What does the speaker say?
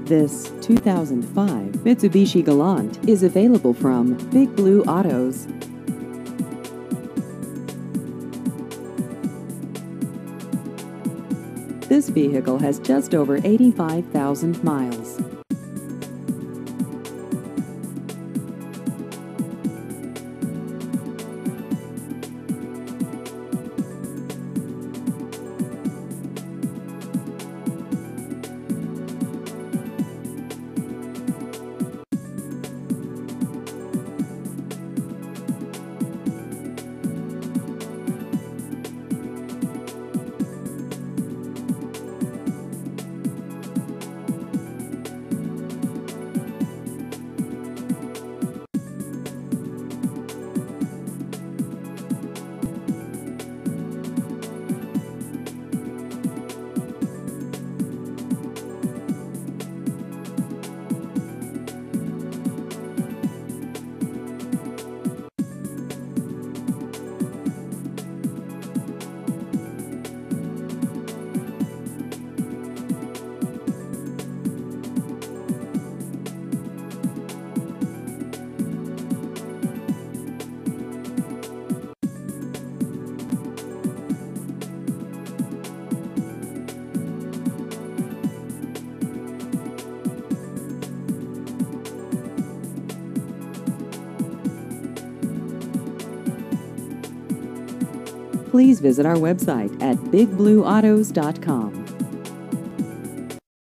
This 2005 Mitsubishi Galant is available from Big Blue Autos. This vehicle has just over 85,000 miles. Please visit our website at bigblueautos.com.